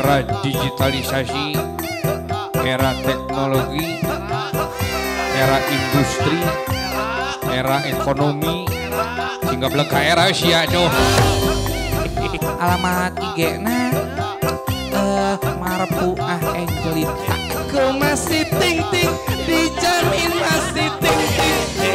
era digitalisasi, era teknologi, era industri, era ekonomi, sehingga belaka era sia doh. Alamat IG-na Marpu Angelita. Aku masih ting-ting, dijamin masih ting-ting.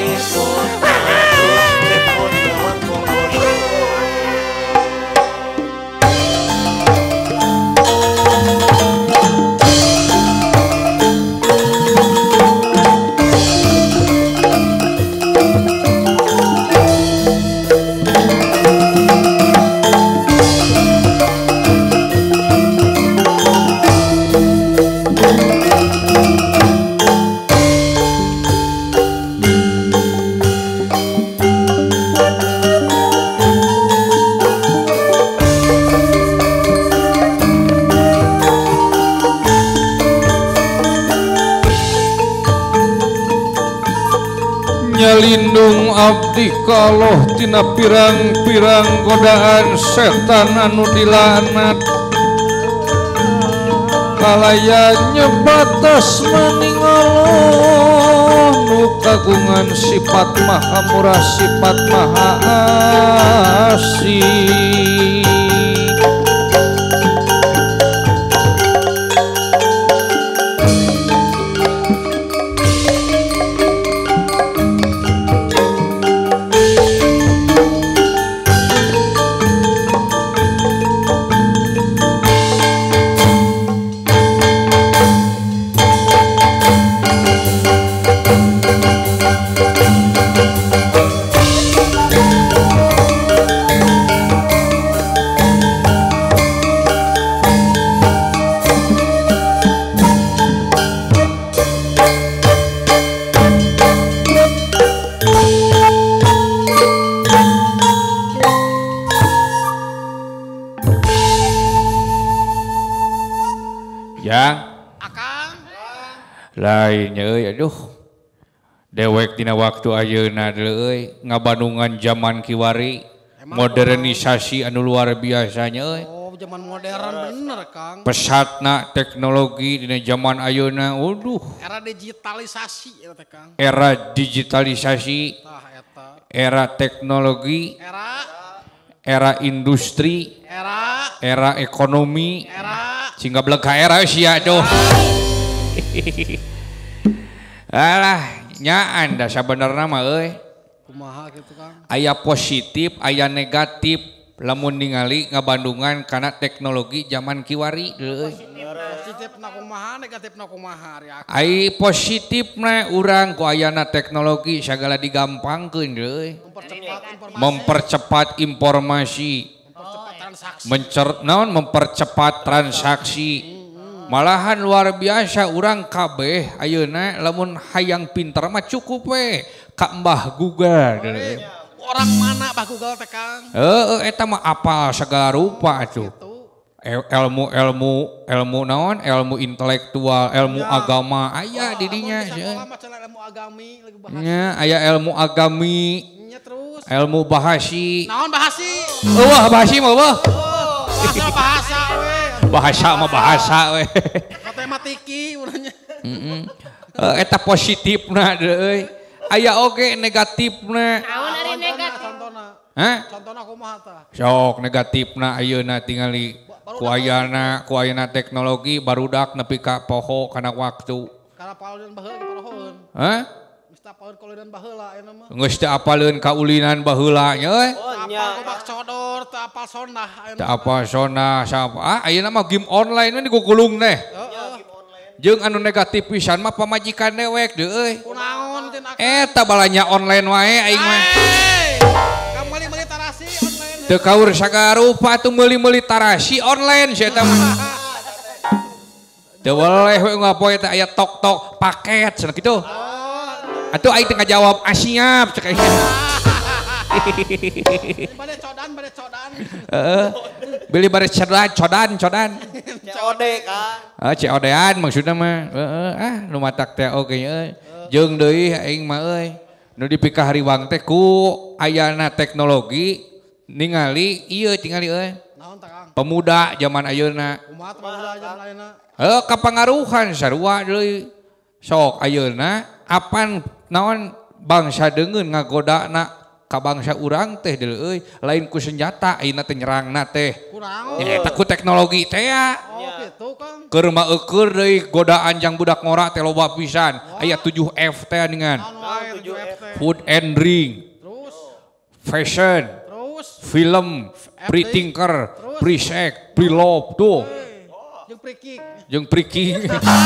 Nyalindung abdi kaloh tina pirang-pirang godaan setan anu dilaknat, kalaya nyebatas maningaloh nu kagungan sifat maha murah sifat maha asih. Lainnya aduh dewek tina waktu ayeuna euy ngabandungan zaman kiwari modernisasi anu luar biasanya euy. Oh, zaman modern bener, Kang. Pesatna teknologi dina zaman ayeuna waduh. Era digitalisasi eta teh, Kang. Era digitalisasi, Tah eta. era teknologi, era industri, era ekonomi, sehingga belaka era sia doh. Alah nyaan dah sabenerna mah euy. Kumaha kitu, Kang? Aya positif, aya negatif lamun ningali ngabandungan kana teknologi zaman kiwari euy. Positifna kumaha, negatifna kumaha ari Akang? Ai positifna urang ku ayana teknologi sagala digampangkeun euy. Mempercepat informasi. Mempercepat transaksi. Malahan luar biasa urang kabeh ayeuna lamun hayang pinter mah cukup we ka Mbah Google. Orang mana Mbah Google teh, Kang? Eta mah apal segala rupa atuh. Ilmu naon? Ilmu intelektual, ilmu agama aya di dinya. Ilmu agami lagi bahasa. Nya aya ilmu agami. Nya terus. Ilmu bahasi. Naon bahasi? Wah bahasi mah wah. Bahasa we. Bahasa mah bahasa we. Matematiki urangnya. Eta positifna euy. Aya oge negatifna. Naon ari negatif? Contohna. Hah? Contohna kumaha tah? Sok negatifna ayeuna tingali ku ayana teknologi barudak nepi ka poho kana waktu. Kana paludan baheula parohoeun. Hah? Geus teu apaleun kaulinan baheula ayeuna mah. Geus teu apaleun kaulinan baheula nya euy. Apal gobak codor, teu apal sonah ayeuna. Teu apal sonah sapa? Ayeuna mah game online we dikukulung teh. Jeung anu negatif pisan mah pamajikan dewek deui euy. Kunaon teh Akang? Eta balanya online wae aing mah. Kamu meuli tarasi online. Teu kaur sagala rupa atuh meuli-meuli tarasi online sia eta mah. Teu boleh we ngapoe teh aya tok-tok paket cenah kitu. Atuh aing teh ngajawab siap cek aing. Bade codan. Beli bare codan. COD kan. COD-an maksudna mah. Nu matak teh oge euy. Jeung deui aing mah euy. Nu dipikah riwang teh ku ayana teknologi ningali ieu tingali euy. Naon tah Kang? Pemuda zaman ayeuna. Kumaha teh pemuda jam lainna? Kapangaruhan sarua deui. Sok ayeuna apan naon bangsa deungeun ngagodana ka bangsa urang teh deui euy lain ku senjata ayeuna teh nyerangna teh. Kurang. Eta ku teknologi teh ya. Oh gitu Kang. Keur maeukeur deui godaan jang budak ngora teh loba pisan. Aya 7F teh ningan. Naon wae 7F teh. Food and drink, Terus fashion, terus film, pre-thinker, pre-sex, pre-love tuh. jeung free kick. Jeung pre-king.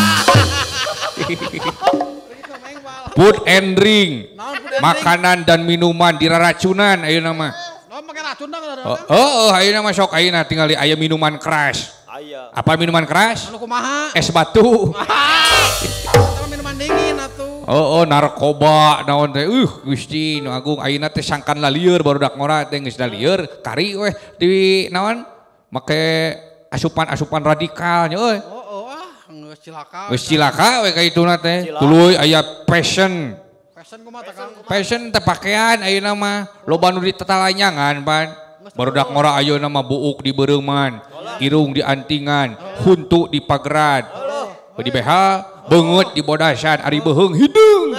Free kick main bal. Food and drink, Naon food and drink? makanan dan minuman diraracunan ayeuna mah. Naon make racun dah kada. Ayeuna mah sok ayeuna tinggal aya minuman keras. Aya. Apa minuman keras? Anu kumaha? Es batu. Eta minuman dingin atuh. Narkoba naon teh Gusti nu agung ayeuna teh sangkan lalieur barudak ngora teh geus lalieur kari weh di naon make asupan-asupan radikal nya euy. Geus cilaka. Geus cilaka we ka ituna teh. Tuluy aya fashion. Fashion kumaha tah Kang? Fashion teh pakaian ayeuna mah loba nu ditatalanyangan pan. Barudak ngora ayeuna mah buuk di beureumman, irung di antingan, huntu di pageran. Di behal, beungeut di bodasan, ari beuheung hideung.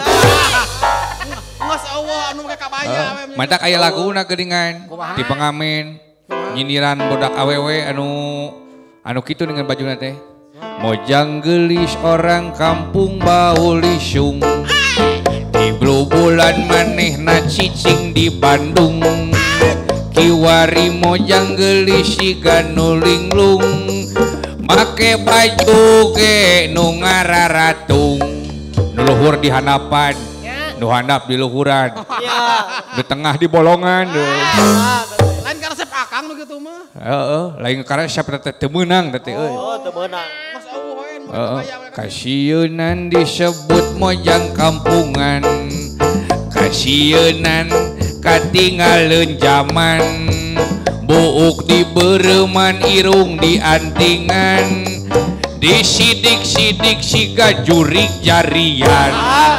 Geus eueuh anu make kabaya we. Mantak aya laguna geuningan di pengamen nyindiran budak awewe anu kitu dengan bajuna teh. Mojang gelis orang kampung bau lisung. Di bulan manehna cicing di Bandung. Kiwari mojang gelis siga nu linglung. Make baju ge nu ngararatung. Nu luhur di hanapan. Nu handap di luhuran. Di tengah di bolongan. Lain ka resep Akang nu kitu mah. Lain karena siapa teh meunang teh euy. Oh, teu meunang. Mas eueuh hoen make kabaya we. Kasieun disebut mojang kampungan. Kasieun katinggalin zaman. Buuk di beureumman irung di antingan. Disidik-sidik siga jurik jarian.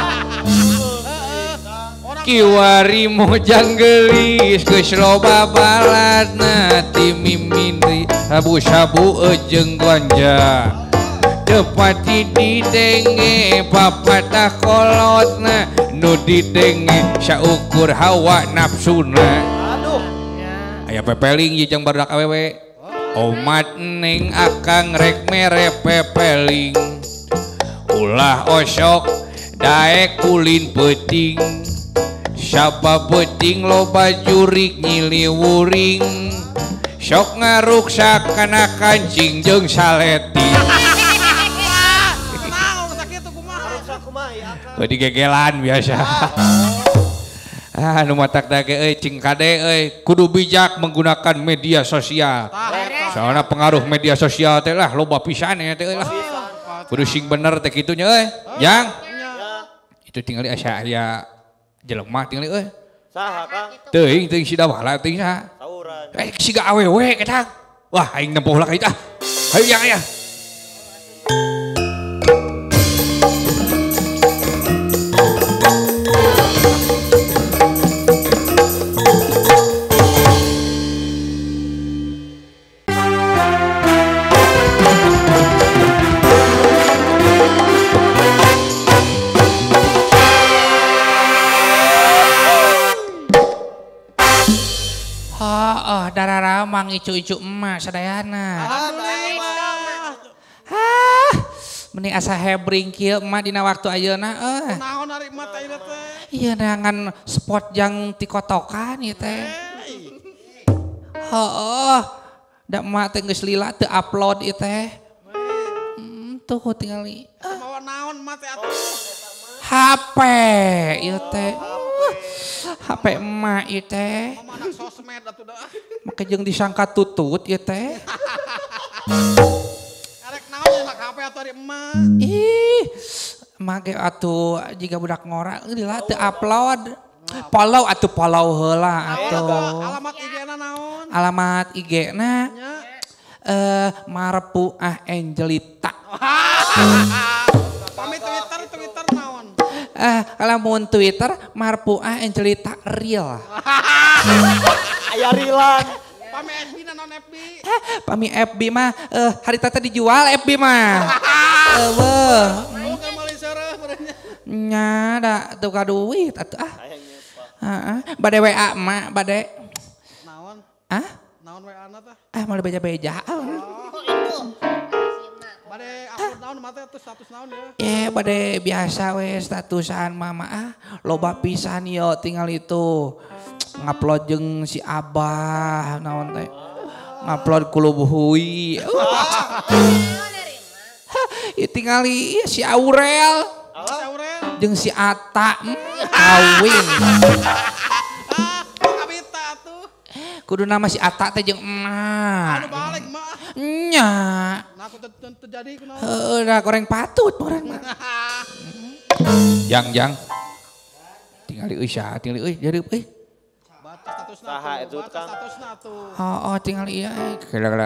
Kiwari mojang gelis geus loba baladna ti mimiti sabu-sabu jeung ganja. Tepati didenge papatah kolotna nu didenge saukur hawa nafsuna. Aya pepeling jeung barudak awewe. Omat ning akang rek mere pepeling. Ulah osok daek kulin peuting. Siapa peuting loba jurik nyiliwuring. Sok ngaruksak kana kancing jeung saleti. Naon sakitu kumaha? Kumaha ya Akang? Digegelan biasa. Nu matak dage euy cing kade euy kudu bijak menggunakan media sosial. Soalnya pengaruh media sosial teh lah loba pisan ya teh lah. Kudu sing bener teh kitu nya euy. Jang. Itu tinggal asa aya jelema tinggal euy. Saha Kang? Teuing si dawala teuing saha. Tawuran. Siga awewe ketang. Wah aing nempuh lah ka itu. Hayu yang aya. Darara mang icu-icu emak sadayana. Alhamdulillah. Meni asa hebring kieu emak dina waktu ayeuna Naon ari emak teh ieu teh? Ieu nangan spot jang tikotokan ieu teh. Heuh. Da emak teh geus lila teu upload ieu teh. Tuh tingali. Bawa naon emak teh atuh? HP ieu teh. HP emak ieu teh. Anak sosmed atuh dah. Make jeung disangka tutut ieu teh. Arek naon anak HP atuh ari emak? Ih, emak ge atuh jiga budak ngora lila teu upload. Follow atuh follow heula atuh. Alamat IG-na naon? Alamat IG-na Marpuah Angelita. Pami Twitter naon? Lamun Twitter Marpuah Angelita real. Aya rilan. Pami FB na non FB. Pami FB mah harita teh dijual FB mah. Eueuh. Mau kan malin seureuh benernya. Nya da teu ka duit atuh ah. Heeh, bade WA mak bade. Naon? Ah? Naon WA na tah? Ah mau beja-beja. Bade upload naon mah teh status naon ya? Bade biasa we statusan mama ah. Loba pisan yo tinggal itu. Ngupload jeung si Abah naon teh. Ngupload kulub hui. Tingali si Aurel. Jeung si Ata kawin. Kabita tuh. Kudu nama si Ata teh jeung emak. Anu balik mah. Nya. Nah aku terjadi kunaon. Heueuh da goreng patut urang mah. Jang. Tingali euy saha tingali euy jadi euy. Batas statusna Saha tuh. itu, Batas Kang? statusna tuh. Oh tingali ieu. Kira-kira.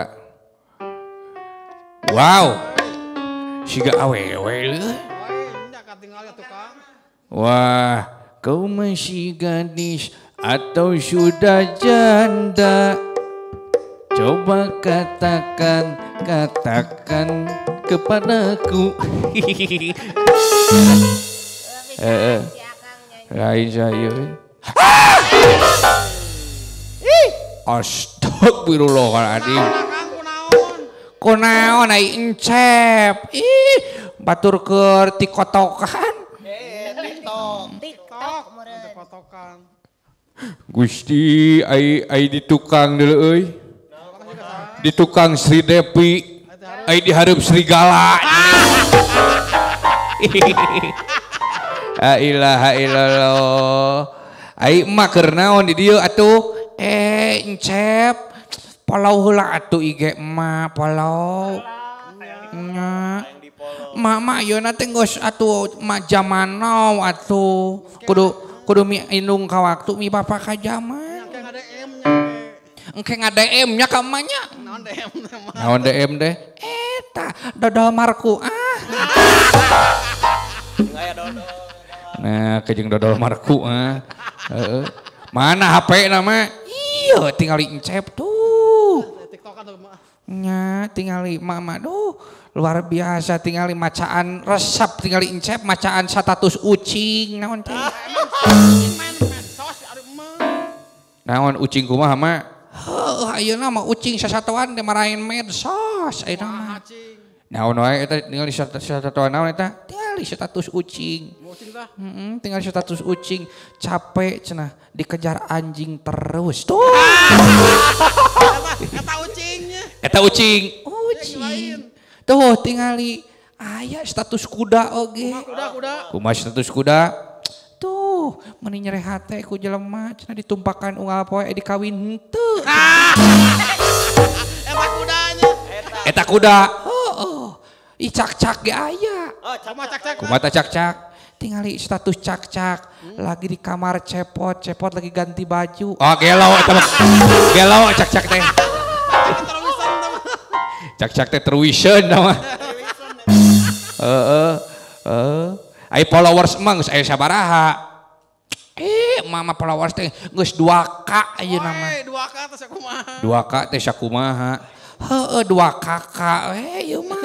Wow. Siga awewe leuh. Oi, nya katingali atuh Kang. Wah, kau masih gadis atau sudah janda? Coba katakan kepadaku. Lain saya. Astagfirullahaladzim. Kang kunaon? Kunaon ai encep. Batur keur tikotokan. TikTok meureun potokan. Gusti ai di tukang deuleu euy. Di tukang Sri Depi. Ai dihareup Serigala. La ilaha illallah. Ai mah keur naon di dieu atuh? Encep. Polau heula atuh IG emak polau. Nya. Mama yeuna teh geus atuh mah zaman now atuh. Kudu mi indung ka waktu mi bapak ka zaman. Kayak ada M-nya. Engke ngadm-nya ka emanya. Naon DM mah. Naon DM deh? Eta dodol marku ah. Nah, kejeng dodol marku ah. Mana HP nama? Iya tinggali encep tuh. TikTokan tuh mah. Nya tinggali mama duh luar biasa tinggali macaan resep tinggali encep macaan status ucing naon teh. Main sos ari mah. Naon ucing kumaha mah? Heuh ayeuna mah ucing sasatuan teh marahin medsos ayeuna mah. Acing. Naon wae eta ningali satuan naon eta? Tinggali status ucing. Ucing tah. Tinggal status ucing capek cenah dikejar anjing terus tuh. Eta ucingnya. Eta ucing. Ucing. Tuh tingali aya status kuda oge. Kuda. Kumaha status kuda? Tuh meni nyerehat teh ku jelema cenah ditumpakan unggal poe dikawin henteu. Eta kudanya. Eta kuda. Heeh. Icak-cak ge aya. Sama cak-cak. Kumaha teh cak-cak? Tingali status cak-cak lagi di kamar cepot lagi ganti baju. Oh gelo eta mah. Gelo cak-cak teh. Terusan tah mah. Cak-cak teh terwisen nama. Ai followers emang geus aya sabaraha? Mama followers teh geus 2K ayeuna mah. 2K teh sakumaha. 2K teh sakumaha? Heueuh 2KK ieu mah.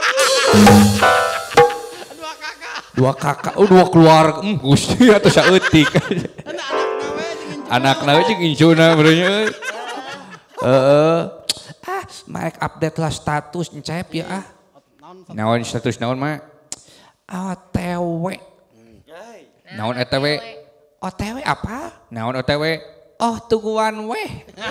2 2 kakak. kakak, 2 keluarga, Gusti atuh saeutik. Anakna we jeung incuna beureunya. Maek update lah status encep ya ah. Naon status naon mah? OTW. Naon OTW? OTW apa? Naon OTW? Oh tungguan weh.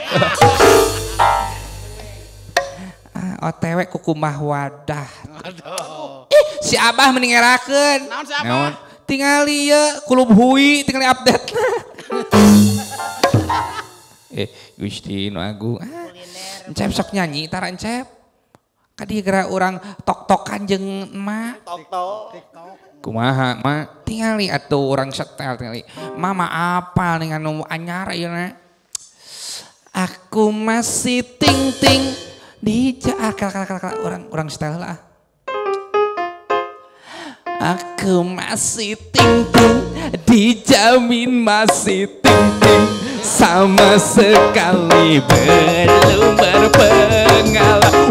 OTW kukumah wadah. Si Abah meningerakeun. Naon siapa? Naon? Tingali ya kulub hui, tingali update. Gusti nu agung. Encep sok nyanyi, tara encep. Kadi gara orang tok-tokan jeung emak. TikTok. Kumaha mak? Tingali atuh orang setel tingali. Mama apal nih anu anyar ayeuna. Aku masih ting-ting di orang setel lah. Aku masih ting-ting dijamin masih ting-ting sama sekali belum berpengalaman.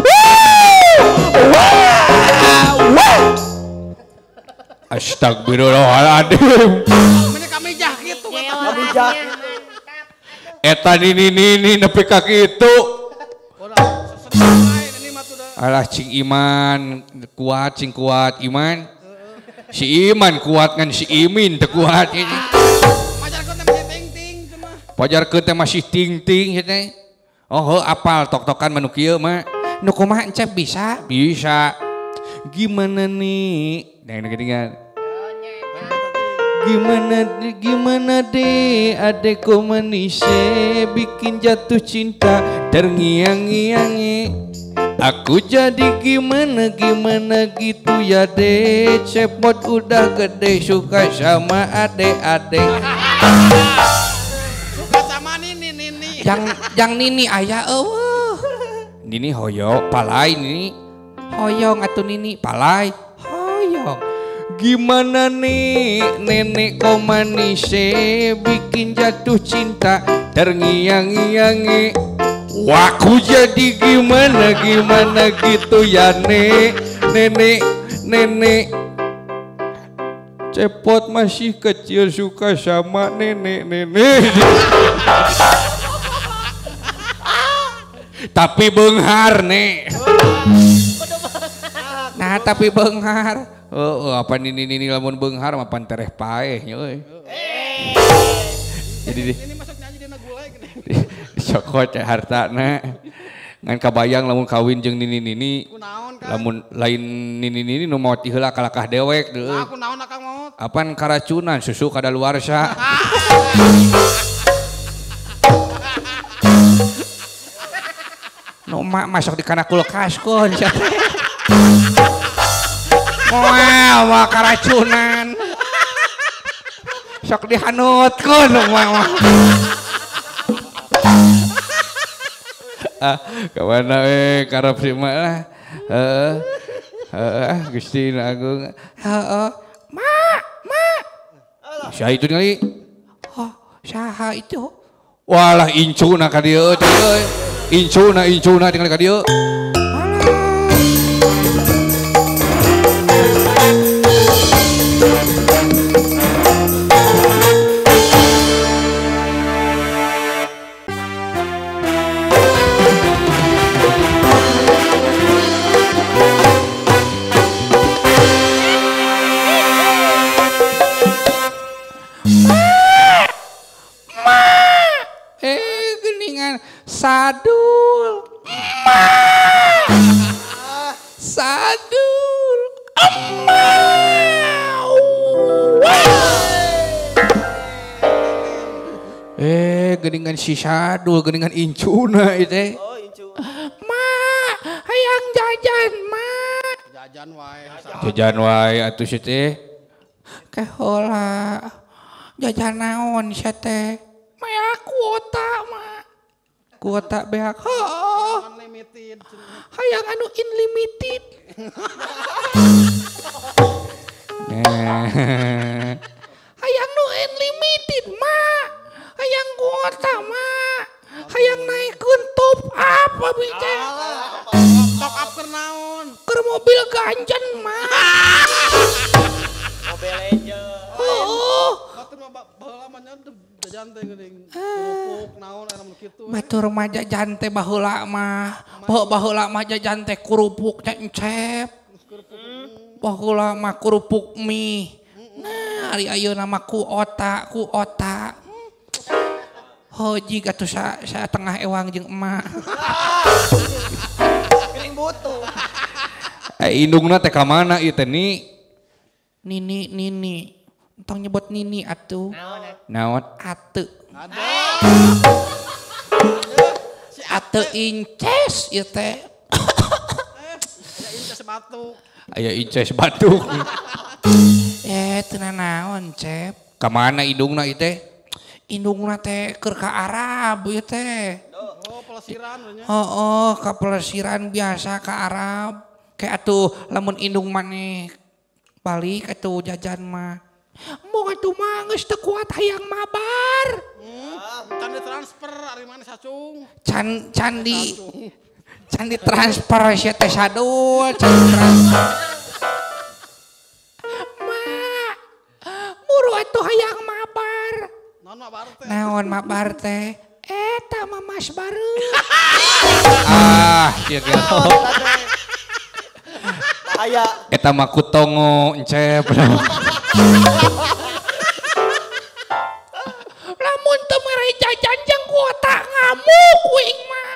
Astagfirullahaladzim. Ini kami jah gitu. Kami jah. Eta nini nepi ka kitu. Ini mah tuh dah. Alah cing Iman kuat cing kuat Iman. Si Iman kuat kan si Imin teu kuat ini. Pacar kau masih ting-ting cuma. Pajar teh masih ting-ting teh. Oh apal tok-tokan manu kieu mah. Nu kumaha encep bisa? Bisa. Gimana nih? Nah ini ketinggalan. Gimana deh adekku manisnya bikin jatuh cinta terngiang-ngiangi. Aku jadi gimana gitu ya deh. Cepot udah gede suka sama adek-adek. Suka sama Nini. Yang Nini aya eueuh. Nini hoyong palai Nini. Hoyong atuh Nini palai. Hoyong. Gimana nih nenek kau manisnya bikin jatuh cinta terngiang-ngiangi. Waku jadi gimana gitu ya nenek. Cepot masih kecil suka sama nenek. Tapi beunghar nek. Nah tapi beunghar. Apa nini lamun beunghar mah pan tereh paeh euy. Jadi Ini masuk nyanyi dina gulai gini. cokot hartana ngan kabayang lamun kawin jeung nini Kunaon kan? lamun lain nini nu mau ti heula kalakah dewek deui. Aku naon akang maot. Apan karacunan susu kadaluarsa. Nu mak masuk di kana kulkas kun. Wah, wah karacunan. Sok dihanutkeun mah. Kawana karep si mak lah. Gusti Agung. Heeh. Mak. Sia itu ningali. Oh, saha itu? Walah incuna ka dieu teh euy. Incuna tinggal ka dieu. Geningan sadul. Sadul. Geningan si sadul, geningan incuna itu. Oh, incu. Ma, hayang jajan, ma. Jajan wae. Jajan wae atuh si teh. Kehola. Jajan naon sia teh? Maya kuota, ma. Kuota beak. Heuh. Unlimited. Hayang anu unlimited. Hayang nu unlimited, ma. Hayang kuota, ma. Hayang naikkeun top up abi teh. Top up keur naon? Keur mobil ganjen, ma. Mobile Legends. Oh, Batur mah baheula mah nya jajan teh geuning. Kerupuk naon aya mun kitu. batur mah jajan teh baheula mah. Baheula mah jajan teh kerupuk teh encep. Baheula mah kerupuk mie. Nah, ari ayeuna mah ku otak. Hoji atuh sa tengah ewang jeung emak. Piring butuh. Indungna teh ka mana ieu teh ni? Nini. Tong nyebut Nini atuh. Naon? Ate. Ate inces ieu teh. Ya inces batuk. Aya inces batuk. Teu naon, Cep. Ka mana indungna ieu teh? Indungna teh keur ka Arab ieu teh. Oh, pelesiran we nya. Heeh, ka pelesiran biasa ka Arab. Kayak atuh lamun indung maneh balik atuh jajan mah. Mau atuh mah geus teu kuat hayang mabar. Can ditransfer ari mana sacung. Candi transfer sia teh sadul, candi transfer. Mak, muru atuh hayang mabar. Naon mabar teh? Naon mabar teh? Eta mah mas baru. Ieu gelo. Aya Eta mah kutongo encep. Lamun teu mere jajan jeung kuota ngamuk kuing mah.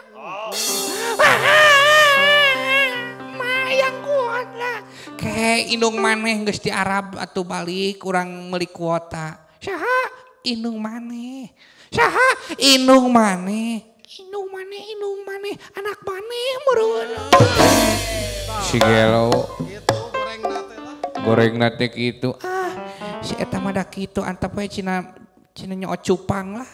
Mayang kuat lah. Kayak indung maneh geus di Arab atuh balik kurang meuli kuota. Saha indung maneh? Saha indung maneh? Indung maneh anak maneh meureun. Si gelo Gitu goreng nate lah. goreng nate kitu. Si eta mah da kitu antep we cina nyoot cupang lah.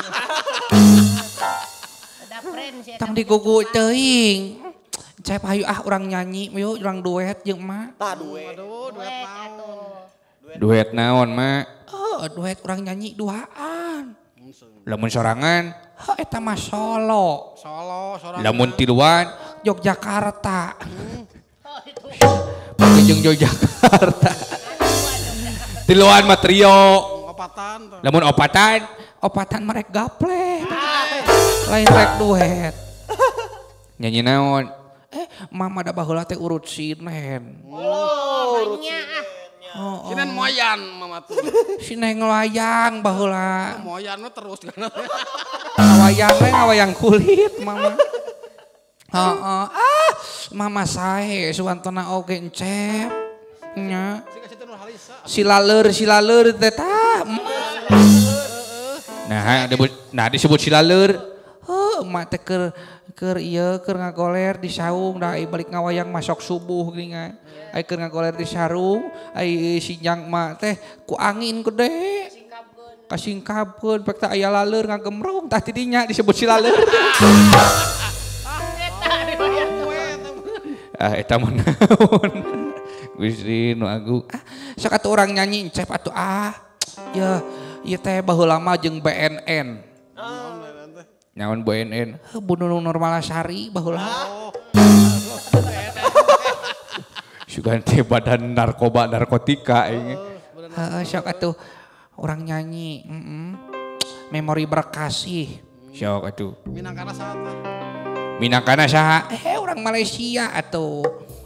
Ada friend sih. Tang digugu teuing. Cep hayu urang nyanyi yuk urang duet jeung emak. tah duwe. Aduh, duet naon. Duet naon, Mak? Oh, duet urang nyanyi duaan. Lamun sorangan, Eta mah Solo, Solo, sorang. lamun tiluan, Yogyakarta. jeung Yogyakarta. Tiluan mah trio. Opatan tuh. Lamun opatan, Opatan merek gaple. Lain rek duet. nyanyi naon? Mama da baheula teh urut sinen. Banyak ah. Sinen moyan mama tuh. Sineng layang baheula. Moyan mah terus kan. Ngawayang kulit mama. Mama sae suantona oge encep. Nya. Sika situ Nurhalisa. Silaleur teh tah. Nah disebut silaleur. Emak teh keur ieu keur ngagoler di saung da ai balik ngawayang masok subuh geuningan. Ai keur ngagoler di sarung, ai sinjang emak teh ku angin gede. Kasingkapkeun pek teh aya laleur ngagemrong tah ti dinya disebut silaleur. Eta mah naon? Gusti nu agung. Sok atuh urang nyanyi encep atuh ya ieu teh baheula mah jeung BNN. Nyaon BNN? Bu Nunung Normalasari baheula. Sugan teh badan narkotika ini. Sok atuh urang nyanyi. Memori berkasih. Sok atuh. Minangkana saat. Minangkana saha? Orang Malaysia atuh.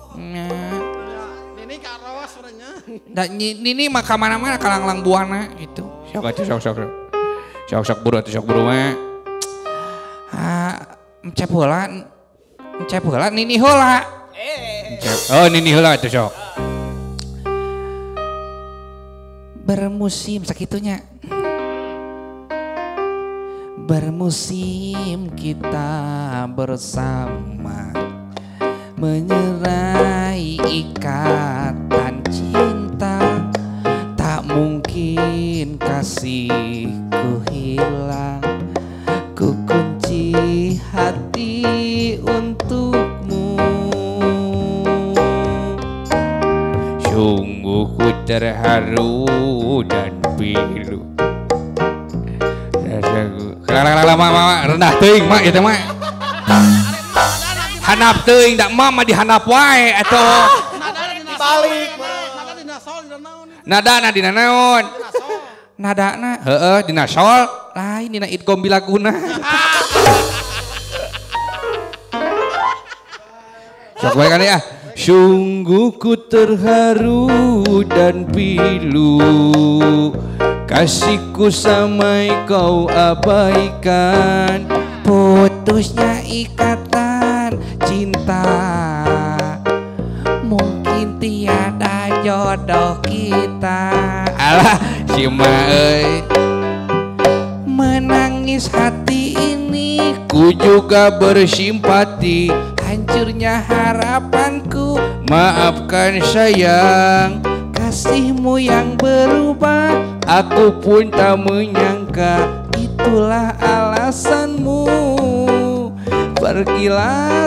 Ini karawas orangnya. Dan ini mah kamana-mana kalanglang buana gitu. Sok atuh sok buru atuh sok buru mah. Encep heula nini heula. Oh nini heula atuh sok. Bermusim sakitunya. Bermusim kita bersama menyerai ikatan cinta. Tak mungkin kasihku hilang. Ku kunci hati untukmu. Sungguh ku terharu dan pilu. Lama rendah teuing mak eta mah. Hanap teuing da mama dihanap wae atuh. Balik. Nada dina sol dina naon. Nadana dina naon? Nadana Dina sol. lain dina idgom bilaguna. Sok bae kali ah. Sungguh ku terharu dan pilu. Kasihku samai kau abaikan. Putusnya ikatan cinta. Mungkin tiada jodoh kita. Alah si emak euy. Menangis hati ini, Ku juga bersimpati. hancurnya harapanku. Maafkan sayang, Kasihmu yang berubah, aku pun tak menyangka. itulah alasanmu. Pergilah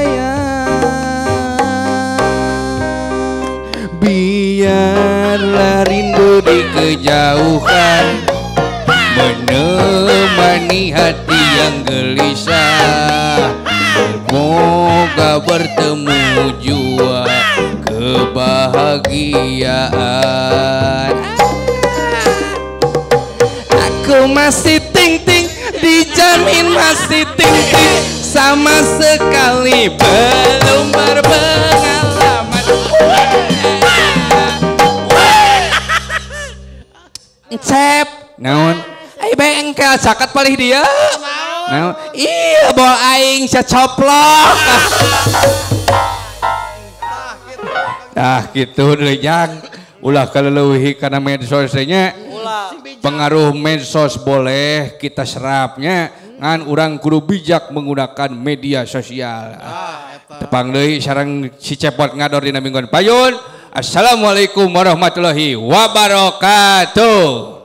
sayang. Biarlah rindu di kejauhan menemani menemani hati yang gelisah. Semoga bertemu jua kebahagiaan. Aku masih ting-ting, dijamin masih ting-ting, sama sekali belum berpengalaman. Cep, Naon? ai bengkel caket palih dia. Naon? Iya, bol aing sacoplok. Nah gitu deh Jang. Ulah kaleuwih karena medsosnya. Pengaruh medsos boleh kita serapnya ngan urang kudu bijak menggunakan media sosial. Tepang deui sareng si Cepot ngador dina mingguan payun. Assalamualaikum warahmatullahi wabarakatuh.